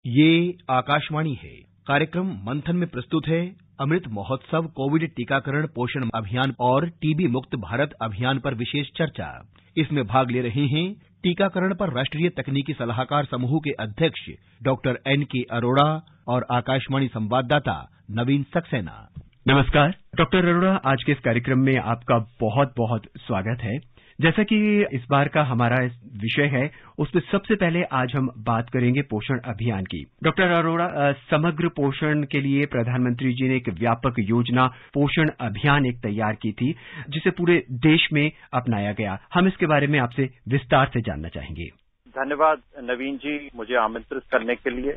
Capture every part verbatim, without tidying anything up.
ये आकाशवाणी है। कार्यक्रम मंथन में प्रस्तुत है अमृत महोत्सव, कोविड टीकाकरण, पोषण अभियान और टीबी मुक्त भारत अभियान पर विशेष चर्चा। इसमें भाग ले रहे हैं टीकाकरण पर राष्ट्रीय तकनीकी सलाहकार समूह के अध्यक्ष डॉक्टर एन के अरोड़ा और आकाशवाणी संवाददाता नवीन सक्सेना। नमस्कार डॉक्टर अरोड़ा, आज के इस कार्यक्रम में आपका बहुत बहुत स्वागत है। जैसा कि इस बार का हमारा विषय है, उसमें सबसे पहले आज हम बात करेंगे पोषण अभियान की। डॉक्टर अरोड़ा, समग्र पोषण के लिए प्रधानमंत्री जी ने एक व्यापक योजना पोषण अभियान एक तैयार की थी, जिसे पूरे देश में अपनाया गया। हम इसके बारे में आपसे विस्तार से जानना चाहेंगे। धन्यवाद नवीन जी, मुझे आमंत्रित करने के लिए।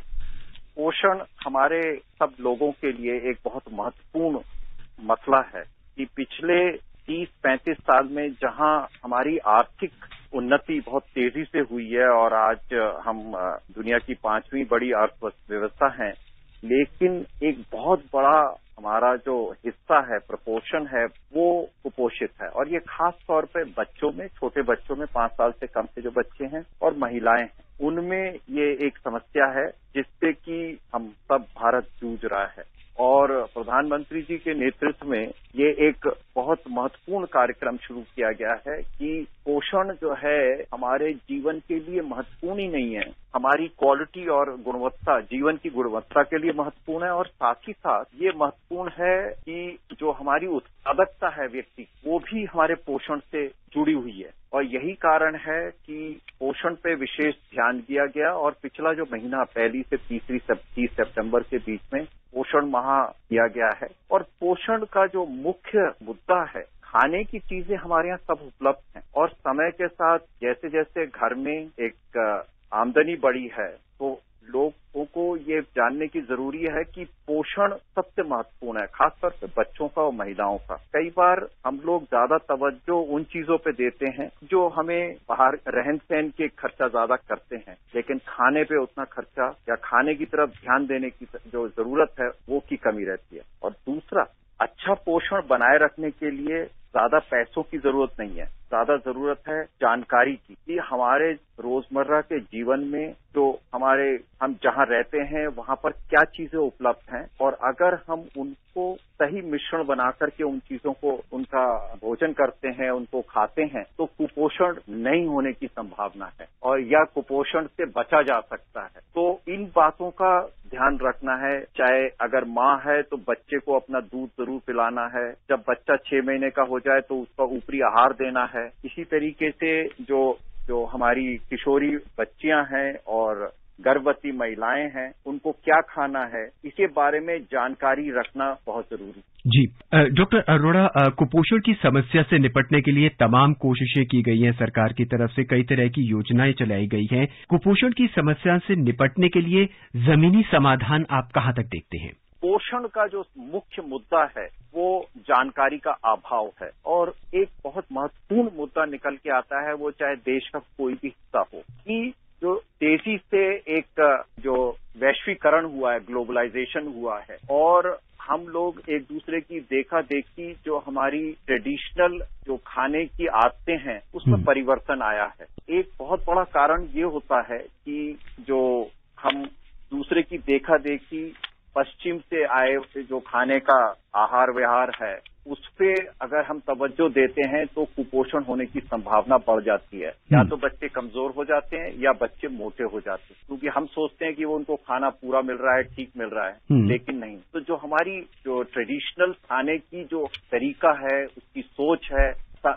पोषण हमारे सब लोगों के लिए एक बहुत महत्वपूर्ण मसला है कि पिछले तीस पैंतीस साल में जहां हमारी आर्थिक उन्नति बहुत तेजी से हुई है और आज हम दुनिया की पांचवी बड़ी अर्थव्यवस्था हैं, लेकिन एक बहुत बड़ा हमारा जो हिस्सा है, प्रपोर्शन है, वो कुपोषित है। और ये खास तौर पे बच्चों में, छोटे बच्चों में, पांच साल से कम के जो बच्चे हैं और महिलाएं हैं, उनमें ये एक समस्या है जिससे कि हम सब भारत जूझ रहा है। और प्रधानमंत्री जी के नेतृत्व में ये एक बहुत महत्वपूर्ण कार्यक्रम शुरू किया गया है कि पोषण जो है हमारे जीवन के लिए महत्वपूर्ण ही नहीं है, हमारी क्वालिटी और गुणवत्ता, जीवन की गुणवत्ता के लिए महत्वपूर्ण है। और साथ ही साथ ये महत्वपूर्ण है कि जो हमारी उत्पादकता है व्यक्ति, वो भी हमारे पोषण से जुड़ी हुई है। और यही कारण है कि पोषण पे विशेष ध्यान दिया गया और पिछला जो महीना पहली से तीसरी तीस सितंबर के बीच में पोषण माह किया गया है। और पोषण का जो मुख्य मुद्दा है, खाने की चीजें हमारे यहाँ सब उपलब्ध हैं और समय के साथ जैसे जैसे घर में एक आमदनी बढ़ी है, तो लोगों को ये जानने की जरूरी है कि पोषण सबसे महत्वपूर्ण है, खासतौर पे बच्चों का और महिलाओं का। कई बार हम लोग ज्यादा तवज्जो उन चीजों पे देते हैं जो हमें बाहर रहन सहन के खर्चा ज्यादा करते हैं, लेकिन खाने पे उतना खर्चा या खाने की तरफ ध्यान देने की जो जरूरत है वो की कमी रहती है। और दूसरा, अच्छा पोषण बनाए रखने के लिए ज्यादा पैसों की जरूरत नहीं है, ज्यादा जरूरत है जानकारी की कि हमारे रोजमर्रा के जीवन में जो हमारे हम जहां रहते हैं वहां पर क्या चीजें उपलब्ध हैं, और अगर हम उनको सही मिश्रण बना करके उन चीजों को उनका भोजन करते हैं, उनको खाते हैं, तो कुपोषण नहीं होने की संभावना है और या कुपोषण से बचा जा सकता है। तो इन बातों का ध्यान रखना है। चाहे अगर माँ है तो बच्चे को अपना दूध जरूर पिलाना है, जब बच्चा छह महीने का हो जाए तो उसका ऊपरी आहार देना है। इसी तरीके से जो जो हमारी किशोरी बच्चियां हैं और गर्भवती महिलाएं हैं, उनको क्या खाना है, इसके बारे में जानकारी रखना बहुत जरूरी। जी डॉक्टर अरोड़ा, कुपोषण की समस्या से निपटने के लिए तमाम कोशिशें की गई हैं, सरकार की तरफ से कई तरह की योजनाएं चलाई गई हैं। कुपोषण की समस्या से निपटने के लिए जमीनी समाधान आप कहां तक देखते हैं? पोषण का जो मुख्य मुद्दा है वो जानकारी का अभाव है। और एक बहुत महत्वपूर्ण मुद्दा निकल के आता है, वो चाहे देश का कोई भी हिस्सा हो, कि जो तेजी से एक जो वैश्वीकरण हुआ है, ग्लोबलाइजेशन हुआ है, और हम लोग एक दूसरे की देखा देखी जो हमारी ट्रेडिशनल जो खाने की आदतें हैं उसमें परिवर्तन आया है। एक बहुत बड़ा कारण ये होता है कि जो हम दूसरे की देखा देखी पश्चिम से आए जो खाने का आहार विहार है, उस पे अगर हम तवज्जो देते हैं तो कुपोषण होने की संभावना बढ़ जाती है। या तो बच्चे कमजोर हो जाते हैं या बच्चे मोटे हो जाते हैं, क्योंकि हम सोचते हैं कि वो उनको खाना पूरा मिल रहा है, ठीक मिल रहा है, लेकिन नहीं। तो जो हमारी जो ट्रेडिशनल खाने की जो तरीका है, उसकी सोच है,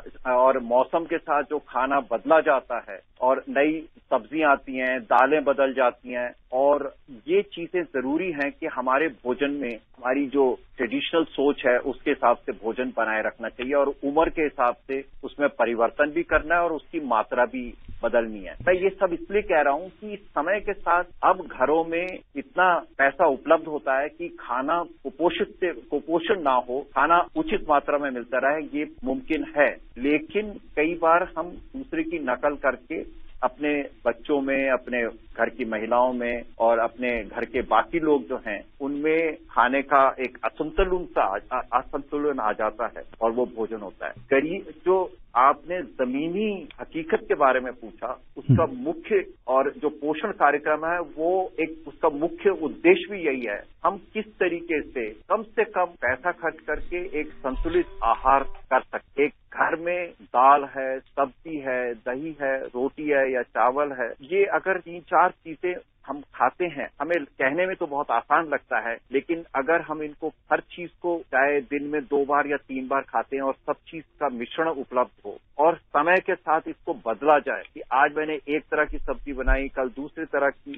और मौसम के साथ जो खाना बदला जाता है और नई सब्जियां आती हैं, दालें बदल जाती हैं, और ये चीजें जरूरी हैं कि हमारे भोजन में हमारी जो ट्रेडिशनल सोच है उसके हिसाब से भोजन बनाए रखना चाहिए और उम्र के हिसाब से उसमें परिवर्तन भी करना है और उसकी मात्रा भी बदलनी है। मैं ये सब इसलिए कह रहा हूँ कि समय के साथ अब घरों में इतना पैसा उपलब्ध होता है कि खाना कुपोषित से कुपोषण ना हो, खाना उचित मात्रा में मिलता रहे, ये मुमकिन है। लेकिन कई बार हम दूसरे की नकल करके अपने बच्चों में, अपने घर की महिलाओं में और अपने घर के बाकी लोग जो हैं उनमें खाने का एक असंतुलन सा असंतुलन आ जाता है और वो भोजन होता है। गरीब जो आपने जमीनी हकीकत के बारे में पूछा, उसका मुख्य और जो पोषण कार्यक्रम है वो एक उसका मुख्य उद्देश्य भी यही है, हम किस तरीके से कम से कम पैसा खर्च करके एक संतुलित आहार कर सकते। एक घर में दाल है, सब्जी है, दही है, रोटी है या चावल है, ये अगर तीन चार चीजें हम खाते हैं, हमें कहने में तो बहुत आसान लगता है, लेकिन अगर हम इनको हर चीज को चाहे दिन में दो बार या तीन बार खाते हैं और सब चीज का मिश्रण उपलब्ध हो और समय के साथ इसको बदला जाए कि आज मैंने एक तरह की सब्जी बनाई, कल दूसरी तरह की,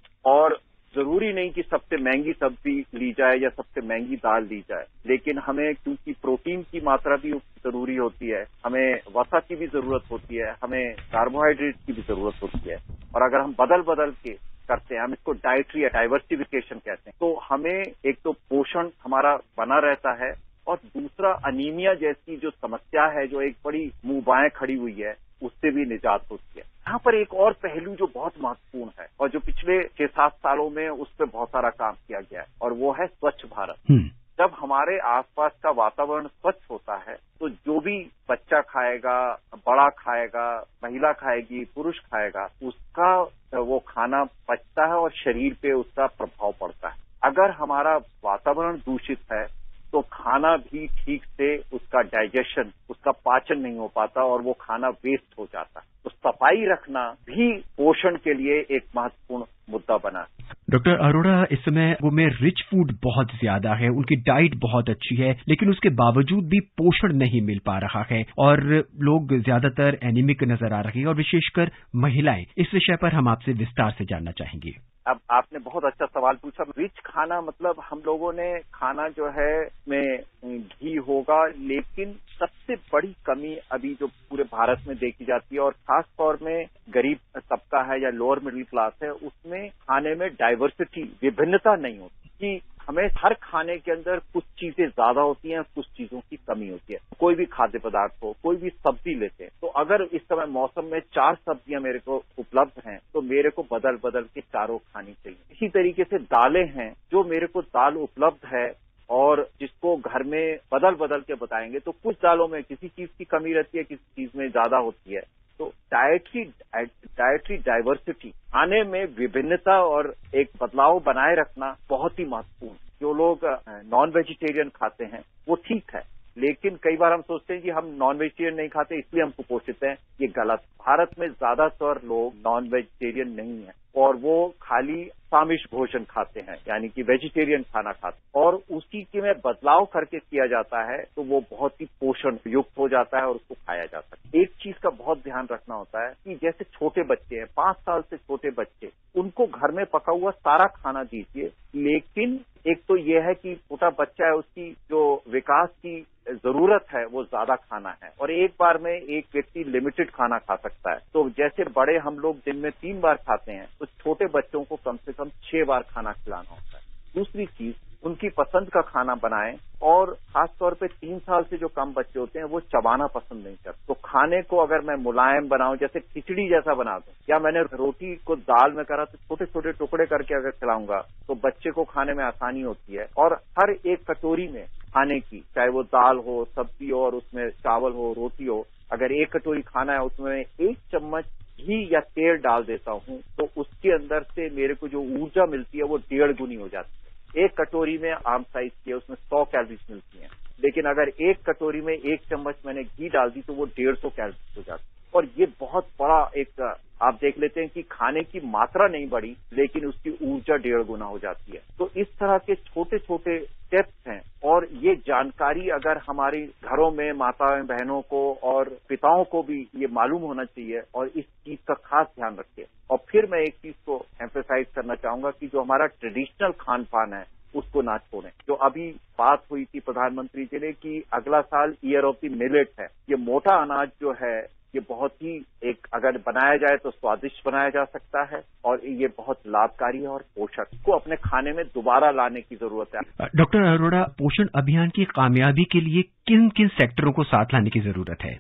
और जरूरी नहीं कि सबसे महंगी सब्जी ली जाए या सबसे महंगी दाल ली जाए, लेकिन हमें क्योंकि प्रोटीन की मात्रा भी जरूरी होती है, हमें वसा की भी जरूरत होती है, हमें कार्बोहाइड्रेट की भी जरूरत होती है, और अगर हम बदल बदल के करते हैं, हम इसको डाइटरी डाइवर्सिफिकेशन कहते हैं, तो हमें एक तो पोषण हमारा बना रहता है और दूसरा अनीमिया जैसी जो समस्या है, जो एक बड़ी मुंह बाएं खड़ी हुई है, उससे भी निजात होती है। यहाँ पर एक और पहलू जो बहुत महत्वपूर्ण है और जो पिछले छह सात सालों में उस पर बहुत सारा काम किया गया है, और वो है स्वच्छ भारत। जब हमारे आसपास का वातावरण स्वच्छ होता है तो जो भी बच्चा खाएगा, बड़ा खाएगा, महिला खाएगी, पुरुष खाएगा, उसका वो खाना पचता है और शरीर पे उसका प्रभाव पड़ता है। अगर हमारा वातावरण दूषित है तो खाना भी ठीक से उसका डाइजेशन, उसका पाचन नहीं हो पाता और वो खाना वेस्ट हो जाता है। तो सफाई रखना भी पोषण के लिए एक महत्वपूर्ण मुद्दा बना। डॉक्टर अरोड़ा, इस समय वो में रिच फूड बहुत ज्यादा है, उनकी डाइट बहुत अच्छी है, लेकिन उसके बावजूद भी पोषण नहीं मिल पा रहा है और लोग ज्यादातर एनीमिक नजर आ रहे हैं और विशेषकर महिलाएं। इस विषय पर हम आपसे विस्तार से जानना चाहेंगे। अब आपने बहुत अच्छा सवाल पूछा। रिच खाना मतलब हम लोगों ने खाना जो है में घी होगा, लेकिन सबसे बड़ी कमी अभी जो पूरे भारत में देखी जाती है और खास तौर में गरीब तबका है या लोअर मिडिल क्लास है, उसमें खाने में डाइवर्सिटी, विभिन्नता नहीं होती कि हमें हर खाने के अंदर कुछ चीजें ज्यादा होती हैं, कुछ चीजों की कमी होती है। कोई भी खाद्य पदार्थ हो, कोई भी सब्जी लेते हैं, तो अगर इस समय मौसम में चार सब्जियां मेरे को उपलब्ध हैं तो मेरे को बदल बदल के चारों खानी चाहिए। इसी तरीके से दालें हैं, जो मेरे को दाल उपलब्ध है और जिसको घर में बदल बदल के बताएंगे, तो कुछ दालों में किसी चीज की कमी रहती है, किसी चीज में ज्यादा होती है। तो डाइटरी डाइटरी डाइवर्सिटी, खाने में विभिन्नता और एक बदलाव बनाए रखना बहुत ही महत्वपूर्ण। जो लोग नॉन वेजिटेरियन खाते हैं वो ठीक है, लेकिन कई बार हम सोचते हैं कि हम नॉन वेजिटेरियन नहीं खाते इसलिए हम कुपोषित हैं। ये गलत। भारत में ज्यादातर लोग नॉन वेजिटेरियन नहीं है और वो खाली सामिष भोजन खाते हैं, यानी कि वेजिटेरियन खाना खाते हैं, और उसी के में बदलाव करके किया जाता है तो वो बहुत ही पोषण युक्त हो जाता है और उसको खाया जा सकता है। एक चीज का बहुत ध्यान रखना होता है कि जैसे छोटे बच्चे हैं, पांच साल से छोटे बच्चे, उनको घर में पका हुआ सारा खाना दीजिए, लेकिन एक तो ये है कि छोटा बच्चा है, उसकी जो विकास की जरूरत है वो ज्यादा खाना है और एक बार में एक व्यक्ति लिमिटेड खाना खा सकता है। तो जैसे बड़े हम लोग दिन में तीन बार खाते हैं तो छोटे बच्चों को कम से कम छह बार खाना खिलाना होता है। दूसरी चीज, उनकी पसंद का खाना बनाएं, और खासतौर पे तीन साल से जो कम बच्चे होते हैं वो चबाना पसंद नहीं करते। तो खाने को अगर मैं मुलायम बनाऊं, जैसे खिचड़ी जैसा बना दूं, या मैंने रोटी को दाल में करा तो छोटे छोटे टुकड़े करके अगर खिलाऊंगा तो बच्चे को खाने में आसानी होती है। और हर एक कटोरी में खाने की, चाहे वो दाल हो, सब्जी हो और उसमें चावल हो, रोटी हो, अगर एक कटोरी खाना है उसमें एक चम्मच घी या तेल डाल देता हूं तो उसके अंदर से मेरे को जो ऊर्जा मिलती है वो डेढ़ गुनी हो जाती है। एक कटोरी में आम साइज की है, उसमें सौ कैलोरीज मिलती हैं, लेकिन अगर एक कटोरी में एक चम्मच मैंने घी डाल दी तो वो डेढ़ सौ कैलोरीज हो जाती है। और ये बहुत बड़ा एक, आप देख लेते हैं कि खाने की मात्रा नहीं बढ़ी लेकिन उसकी ऊर्जा डेढ़ गुना हो जाती है। तो इस तरह के छोटे छोटे स्टेप्स हैं और ये जानकारी अगर हमारी घरों में माताओं बहनों को और पिताओं को भी ये मालूम होना चाहिए और इस चीज का खास ध्यान रखें। और फिर मैं एक चीज को एम्फेसाइज करना चाहूंगा कि जो हमारा ट्रेडिशनल खान पान है उसको ना छोड़ें। जो अभी बात हुई थी प्रधानमंत्री जी ने कि अगला साल ईयर ऑफ द मिलेट है, ये मोटा अनाज जो है ये बहुत ही एक अगर बनाया जाए तो स्वादिष्ट बनाया जा सकता है और ये बहुत लाभकारी है और पोषक, को अपने खाने में दोबारा लाने की जरूरत है। डॉक्टर अरोड़ा, पोषण अभियान की कामयाबी के लिए किन किन सेक्टरों को साथ लाने की जरूरत है? जो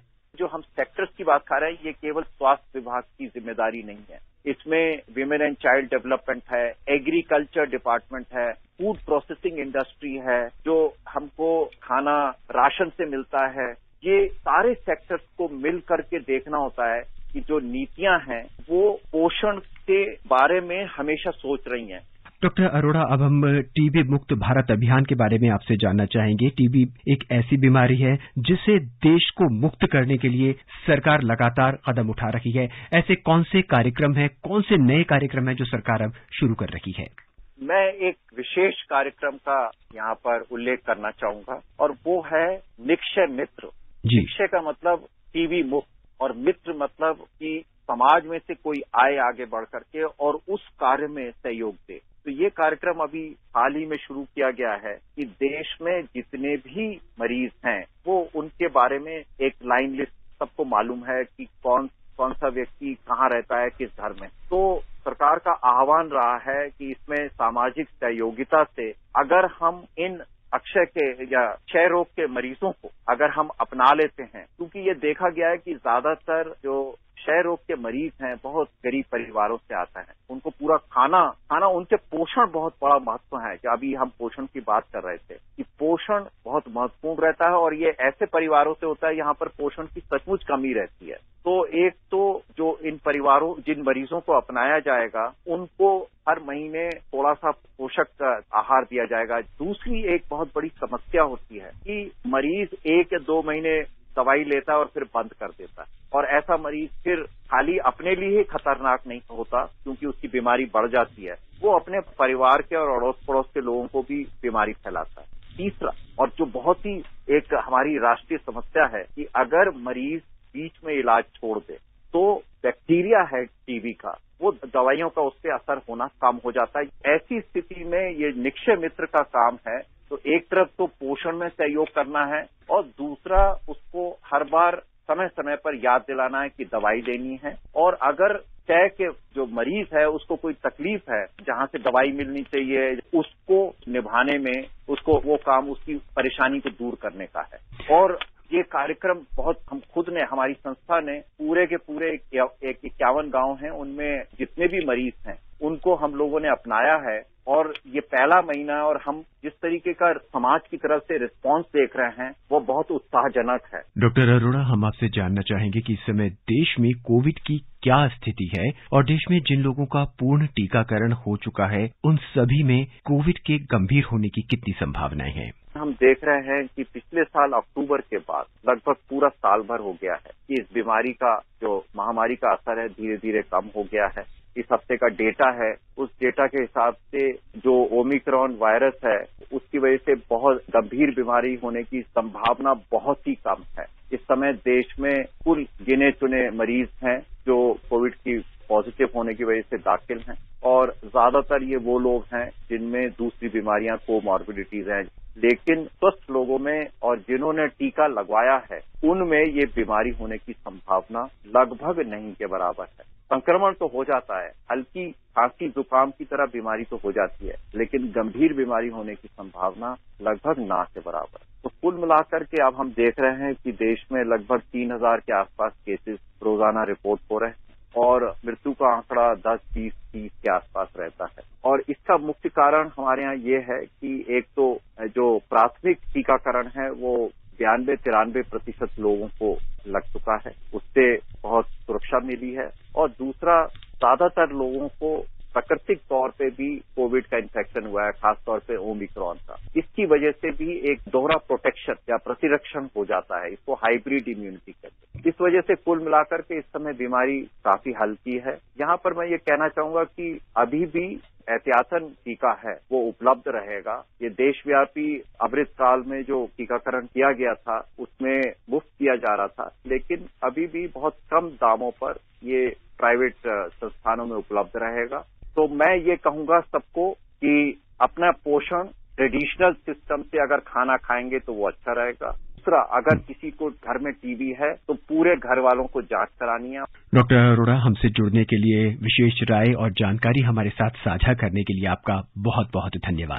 जो हम सेक्टर्स की बात कर रहे हैं, ये केवल स्वास्थ्य विभाग की जिम्मेदारी नहीं है। इसमें विमेन एंड चाइल्ड डेवलपमेंट है, एग्रीकल्चर डिपार्टमेंट है, फूड प्रोसेसिंग इंडस्ट्री है, जो हमको खाना राशन से मिलता है। ये सारे सेक्टर्स को मिल करके देखना होता है कि जो नीतियां हैं वो पोषण के बारे में हमेशा सोच रही हैं। डॉक्टर अरोड़ा, अब हम टीबी मुक्त भारत अभियान के बारे में आपसे जानना चाहेंगे। टीबी एक ऐसी बीमारी है जिसे देश को मुक्त करने के लिए सरकार लगातार कदम उठा रही है। ऐसे कौन से कार्यक्रम हैं, कौन से नए कार्यक्रम हैं जो सरकार अब शुरू कर रही है? मैं एक विशेष कार्यक्रम का यहाँ पर उल्लेख करना चाहूंगा और वो है निक्षय मित्र। निक्षय का मतलब टीबी मुक्त और मित्र मतलब कि समाज में से कोई आए आगे बढ़ करके और उस कार्य में सहयोग दे। तो ये कार्यक्रम अभी हाल ही में शुरू किया गया है कि देश में जितने भी मरीज हैं वो उनके बारे में एक लाइन लिस्ट सबको मालूम है कि कौन कौन सा व्यक्ति कहाँ रहता है, किस घर में। तो सरकार का आह्वान रहा है कि इसमें सामाजिक सहयोगिता से अगर हम इन अक्षय के या क्षय रोग के मरीजों को अगर हम अपना लेते हैं, क्योंकि ये देखा गया है कि ज्यादातर जो क्षय रोग के मरीज हैं बहुत गरीब परिवारों से आता है। उनको पूरा खाना खाना उनके पोषण बहुत बड़ा महत्व है। कि अभी हम पोषण की बात कर रहे थे कि पोषण बहुत महत्वपूर्ण रहता है और ये ऐसे परिवारों से होता है यहाँ पर पोषण की सचमुच कमी रहती है। तो एक तो जो इन परिवारों जिन मरीजों को अपनाया जाएगा उनको हर महीने थोड़ा सा पोषक आहार दिया जाएगा। दूसरी एक बहुत बड़ी समस्या होती है कि मरीज एक या दो महीने दवाई लेता है और फिर बंद कर देता है और ऐसा मरीज फिर खाली अपने लिए ही खतरनाक नहीं होता क्योंकि उसकी बीमारी बढ़ जाती है, वो अपने परिवार के और अड़ोस पड़ोस के लोगों को भी बीमारी फैलाता है। तीसरा और जो बहुत ही एक हमारी राष्ट्रीय समस्या है कि अगर मरीज बीच में इलाज छोड़ दे तो बैक्टीरिया है टीबी का, वो दवाइयों का उस पर असर होना कम हो जाता है। ऐसी स्थिति में ये निक्षय मित्र का काम है। तो एक तरफ तो पोषण में सहयोग करना है और दूसरा उसको हर बार समय समय पर याद दिलाना है कि दवाई लेनी है। और अगर क्षय के जो मरीज है उसको कोई तकलीफ है जहां से दवाई मिलनी चाहिए, उसको निभाने में उसको वो काम उसकी परेशानी को दूर करने का है। और ये कार्यक्रम बहुत हम खुद ने हमारी संस्था ने पूरे के पूरे एक इक्यावन गांव हैं उनमें जितने भी मरीज हैं उनको हम लोगों ने अपनाया है और ये पहला महीना है और हम जिस तरीके का समाज की तरफ से रिस्पांस देख रहे हैं वो बहुत उत्साहजनक है। डॉक्टर अरोड़ा, हम आपसे जानना चाहेंगे कि इस समय देश में कोविड की क्या स्थिति है और देश में जिन लोगों का पूर्ण टीकाकरण हो चुका है उन सभी में कोविड के गंभीर होने की कितनी संभावनाएं हैं? हम देख रहे हैं कि पिछले साल अक्टूबर के बाद लगभग पूरा साल भर हो गया है कि इस बीमारी का जो महामारी का असर है धीरे धीरे कम हो गया है। इस हफ्ते का डेटा है, उस डेटा के हिसाब से जो ओमिक्रॉन वायरस है उसकी वजह से बहुत गंभीर बीमारी होने की संभावना बहुत ही कम है। इस समय देश में कुल गिने चुने मरीज हैं जो कोविड की पॉजिटिव होने की वजह से दाखिल हैं और ज्यादातर ये वो लोग हैं जिनमें दूसरी बीमारियां कोमॉर्बिडिटीज हैं। लेकिन स्वस्थ लोगों में और जिन्होंने टीका लगवाया है उनमें ये बीमारी होने की संभावना लगभग नहीं के बराबर है। संक्रमण तो हो जाता है, हल्की खांसी जुकाम की तरह बीमारी तो हो जाती है, लेकिन गंभीर बीमारी होने की संभावना लगभग ना के बराबर। तो कुल मिलाकर के अब हम देख रहे हैं कि देश में लगभग तीन हजार के आसपास केसेस रोजाना रिपोर्ट हो रहे हैं और मृत्यु का आंकड़ा दस बीस तीस के आसपास रहता है। और इसका मुख्य कारण हमारे यहाँ ये है कि एक तो जो प्राथमिक टीकाकरण है वो बयानबे तिरानवे प्रतिशत लोगों को लग चुका है, उससे बहुत सुरक्षा मिली है। और दूसरा ज्यादातर लोगों को प्राकृतिक तौर पे भी कोविड का इन्फेक्शन हुआ है, खासतौर पे ओमिक्रॉन का। इसकी वजह से भी एक दोहरा प्रोटेक्शन या प्रतिरक्षण हो जाता है, इसको हाइब्रिड इम्यूनिटी कहते हैं। इस वजह से कुल मिलाकर के इस समय बीमारी काफी हल्की है। यहाँ पर मैं ये कहना चाहूंगा कि अभी भी एहतियातन टीका है वो उपलब्ध रहेगा। ये देशव्यापी अमृतकाल में जो टीकाकरण किया गया था उसमें मुफ्त किया जा रहा था, लेकिन अभी भी बहुत कम दामों पर ये प्राइवेट संस्थानों में उपलब्ध रहेगा। तो मैं ये कहूंगा सबको कि अपना पोषण ट्रेडिशनल सिस्टम से अगर खाना खाएंगे तो वो अच्छा रहेगा। दूसरा, अगर किसी को घर में टीबी है तो पूरे घर वालों को जांच करानी है। डॉक्टर अरोड़ा, हमसे जुड़ने के लिए, विशेष राय और जानकारी हमारे साथ साझा करने के लिए आपका बहुत बहुत धन्यवाद।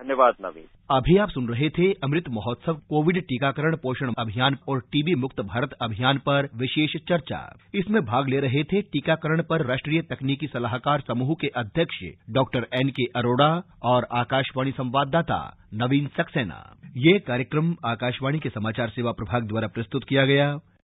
धन्यवाद नवीन। अभी आप सुन रहे थे अमृत महोत्सव कोविड टीकाकरण पोषण अभियान और टीबी मुक्त भारत अभियान पर विशेष चर्चा। इसमें भाग ले रहे थे टीकाकरण पर राष्ट्रीय तकनीकी सलाहकार समूह के अध्यक्ष डॉक्टर एन के अरोड़ा और आकाशवाणी संवाददाता नवीन सक्सेना। ये कार्यक्रम आकाशवाणी के समाचार सेवा प्रभाग द्वारा प्रस्तुत किया गया।